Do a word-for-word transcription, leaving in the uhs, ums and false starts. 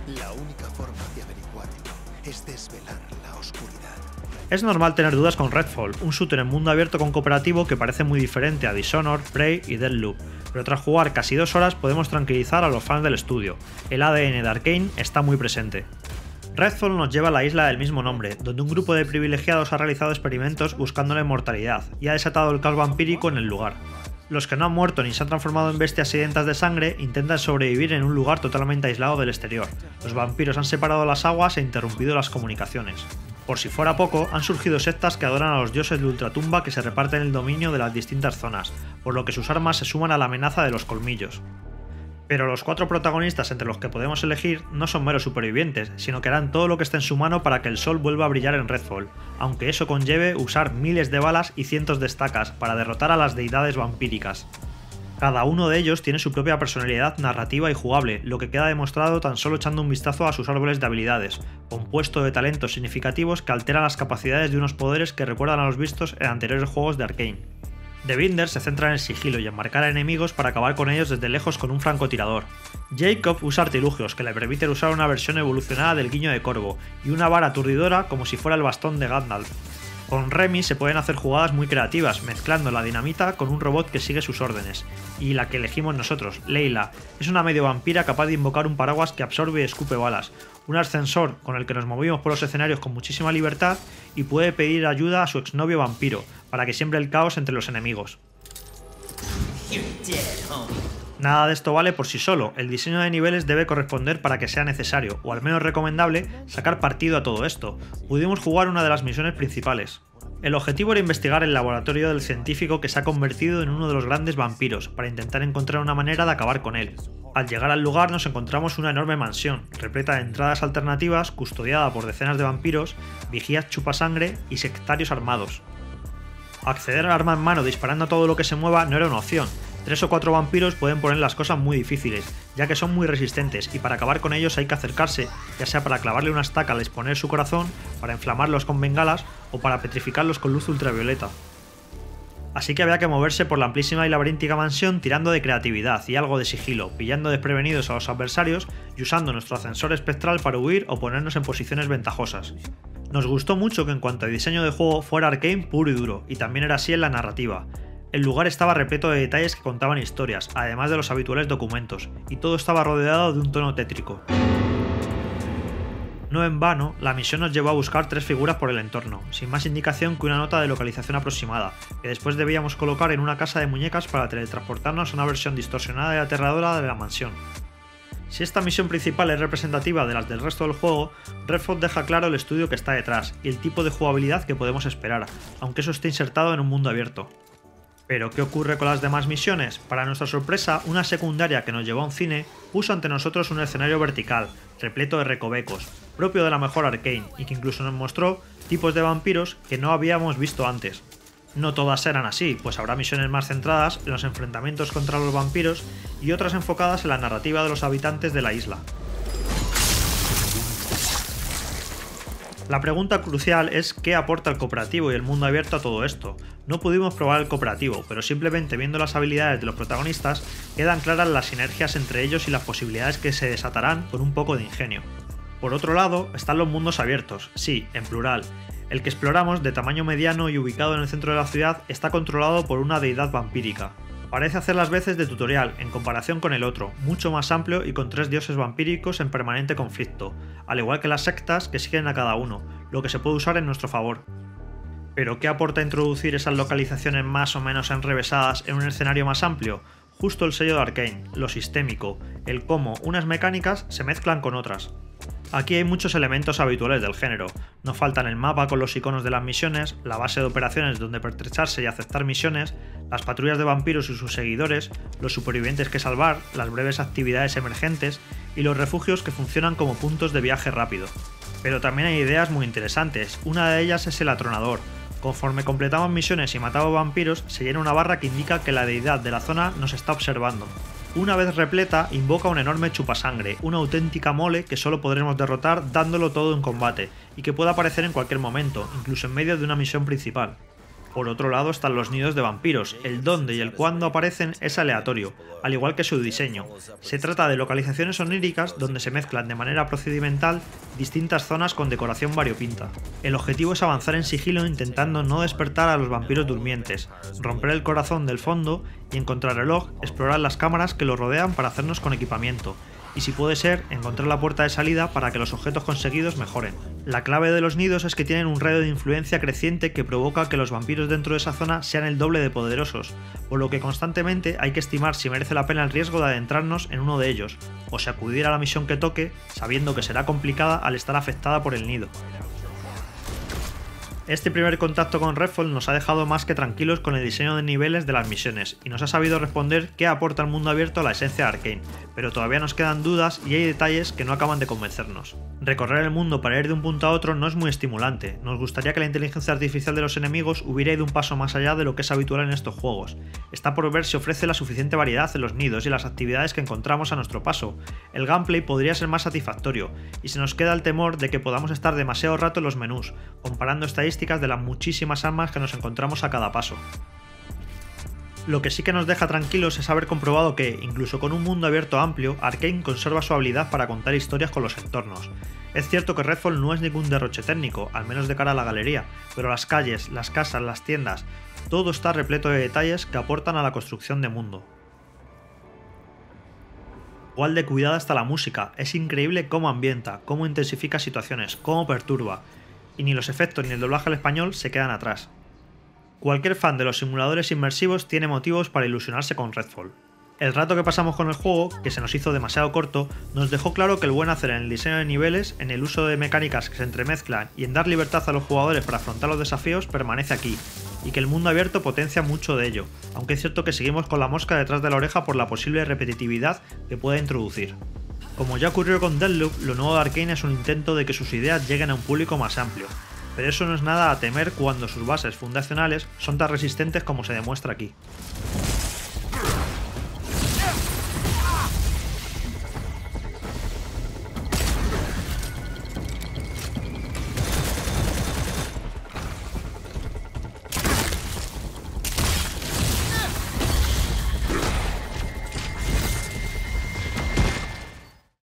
La única forma de averiguarlo es desvelar la oscuridad. Es normal tener dudas con Redfall, un shooter en mundo abierto con cooperativo que parece muy diferente a Dishonored, Prey y Deathloop, pero tras jugar casi dos horas podemos tranquilizar a los fans del estudio. El A D N de Arkane está muy presente. Redfall nos lleva a la isla del mismo nombre, donde un grupo de privilegiados ha realizado experimentos buscando la inmortalidad y ha desatado el caos vampírico en el lugar. Los que no han muerto ni se han transformado en bestias sedientas de sangre intentan sobrevivir en un lugar totalmente aislado del exterior. Los vampiros han separado las aguas e interrumpido las comunicaciones. Por si fuera poco, han surgido sectas que adoran a los dioses de ultratumba que se reparten el dominio de las distintas zonas, por lo que sus armas se suman a la amenaza de los colmillos. Pero los cuatro protagonistas entre los que podemos elegir no son meros supervivientes, sino que harán todo lo que esté en su mano para que el sol vuelva a brillar en Redfall, aunque eso conlleve usar miles de balas y cientos de estacas para derrotar a las deidades vampíricas. Cada uno de ellos tiene su propia personalidad narrativa y jugable, lo que queda demostrado tan solo echando un vistazo a sus árboles de habilidades, compuesto de talentos significativos que alteran las capacidades de unos poderes que recuerdan a los vistos en anteriores juegos de Arkane. The Binder se centra en el sigilo y en marcar a enemigos para acabar con ellos desde lejos con un francotirador. Jacob usa artilugios que le permiten usar una versión evolucionada del guiño de Corvo y una vara aturdidora como si fuera el bastón de Gandalf. Con Remy se pueden hacer jugadas muy creativas, mezclando la dinamita con un robot que sigue sus órdenes. Y la que elegimos nosotros, Layla, es una medio vampira capaz de invocar un paraguas que absorbe y escupe balas, un ascensor con el que nos movimos por los escenarios con muchísima libertad y puede pedir ayuda a su exnovio vampiro, para que siembre el caos entre los enemigos. Nada de esto vale por sí solo, el diseño de niveles debe corresponder para que sea necesario, o al menos recomendable, sacar partido a todo esto. Pudimos jugar una de las misiones principales. El objetivo era investigar el laboratorio del científico que se ha convertido en uno de los grandes vampiros, para intentar encontrar una manera de acabar con él. Al llegar al lugar nos encontramos una enorme mansión, repleta de entradas alternativas, custodiada por decenas de vampiros, vigías chupasangre y sectarios armados. Acceder al arma en mano disparando a todo lo que se mueva no era una opción. Tres o cuatro vampiros pueden poner las cosas muy difíciles, ya que son muy resistentes y para acabar con ellos hay que acercarse, ya sea para clavarle una estaca al exponer su corazón, para inflamarlos con bengalas o para petrificarlos con luz ultravioleta. Así que había que moverse por la amplísima y laberíntica mansión tirando de creatividad y algo de sigilo, pillando desprevenidos a los adversarios y usando nuestro ascensor espectral para huir o ponernos en posiciones ventajosas. Nos gustó mucho que en cuanto a diseño de juego fuera Arkane puro y duro, y también era así en la narrativa. El lugar estaba repleto de detalles que contaban historias, además de los habituales documentos, y todo estaba rodeado de un tono tétrico. No en vano, la misión nos llevó a buscar tres figuras por el entorno, sin más indicación que una nota de localización aproximada, que después debíamos colocar en una casa de muñecas para teletransportarnos a una versión distorsionada y aterradora de la mansión. Si esta misión principal es representativa de las del resto del juego, Redfall deja claro el estudio que está detrás y el tipo de jugabilidad que podemos esperar, aunque eso esté insertado en un mundo abierto. ¿Pero qué ocurre con las demás misiones? Para nuestra sorpresa, una secundaria que nos llevó a un cine puso ante nosotros un escenario vertical, repleto de recovecos, propio de la mejor Arkane, y que incluso nos mostró tipos de vampiros que no habíamos visto antes. No todas eran así, pues habrá misiones más centradas en los enfrentamientos contra los vampiros y otras enfocadas en la narrativa de los habitantes de la isla. La pregunta crucial es ¿qué aporta el cooperativo y el mundo abierto a todo esto? No pudimos probar el cooperativo, pero simplemente viendo las habilidades de los protagonistas quedan claras las sinergias entre ellos y las posibilidades que se desatarán con un poco de ingenio. Por otro lado, están los mundos abiertos, sí, en plural. El que exploramos, de tamaño mediano y ubicado en el centro de la ciudad, está controlado por una deidad vampírica. Parece hacer las veces de tutorial, en comparación con el otro, mucho más amplio y con tres dioses vampíricos en permanente conflicto, al igual que las sectas que siguen a cada uno, lo que se puede usar en nuestro favor. ¿Pero qué aporta introducir esas localizaciones más o menos enrevesadas en un escenario más amplio? Justo el sello de Arkane, lo sistémico, el cómo unas mecánicas se mezclan con otras. Aquí hay muchos elementos habituales del género, nos faltan el mapa con los iconos de las misiones, la base de operaciones donde pertrecharse y aceptar misiones, las patrullas de vampiros y sus seguidores, los supervivientes que salvar, las breves actividades emergentes y los refugios que funcionan como puntos de viaje rápido. Pero también hay ideas muy interesantes, una de ellas es el atronador. Conforme completamos misiones y matamos vampiros, se llena una barra que indica que la deidad de la zona nos está observando. Una vez repleta, invoca un enorme chupasangre, una auténtica mole que solo podremos derrotar dándolo todo en combate, y que puede aparecer en cualquier momento, incluso en medio de una misión principal. Por otro lado están los nidos de vampiros, el dónde y el cuándo aparecen es aleatorio, al igual que su diseño. Se trata de localizaciones oníricas donde se mezclan de manera procedimental distintas zonas con decoración variopinta. El objetivo es avanzar en sigilo intentando no despertar a los vampiros durmientes, romper el corazón del fondo y en contrarreloj explorar las cámaras que lo rodean para hacernos con equipamiento, y si puede ser, encontrar la puerta de salida para que los objetos conseguidos mejoren. La clave de los nidos es que tienen un radio de influencia creciente que provoca que los vampiros dentro de esa zona sean el doble de poderosos, por lo que constantemente hay que estimar si merece la pena el riesgo de adentrarnos en uno de ellos, o si acudir a la misión que toque, sabiendo que será complicada al estar afectada por el nido. Este primer contacto con Redfall nos ha dejado más que tranquilos con el diseño de niveles de las misiones y nos ha sabido responder qué aporta el mundo abierto a la esencia de Arkane, pero todavía nos quedan dudas y hay detalles que no acaban de convencernos. Recorrer el mundo para ir de un punto a otro no es muy estimulante, nos gustaría que la inteligencia artificial de los enemigos hubiera ido un paso más allá de lo que es habitual en estos juegos. Está por ver si ofrece la suficiente variedad en los nidos y las actividades que encontramos a nuestro paso. El gameplay podría ser más satisfactorio, y se nos queda el temor de que podamos estar demasiado rato en los menús, comparando estadísticas de las muchísimas armas que nos encontramos a cada paso. Lo que sí que nos deja tranquilos es haber comprobado que, incluso con un mundo abierto amplio, Arkane conserva su habilidad para contar historias con los entornos. Es cierto que Redfall no es ningún derroche técnico, al menos de cara a la galería, pero las calles, las casas, las tiendas, todo está repleto de detalles que aportan a la construcción de mundo. Igual de cuidada está la música, es increíble cómo ambienta, cómo intensifica situaciones, cómo perturba, y ni los efectos ni el doblaje al español se quedan atrás. Cualquier fan de los simuladores inmersivos tiene motivos para ilusionarse con Redfall. El rato que pasamos con el juego, que se nos hizo demasiado corto, nos dejó claro que el buen hacer en el diseño de niveles, en el uso de mecánicas que se entremezclan y en dar libertad a los jugadores para afrontar los desafíos permanece aquí, y que el mundo abierto potencia mucho de ello, aunque es cierto que seguimos con la mosca detrás de la oreja por la posible repetitividad que pueda introducir. Como ya ocurrió con Deathloop, lo nuevo de Arkane es un intento de que sus ideas lleguen a un público más amplio, pero eso no es nada a temer cuando sus bases fundacionales son tan resistentes como se demuestra aquí.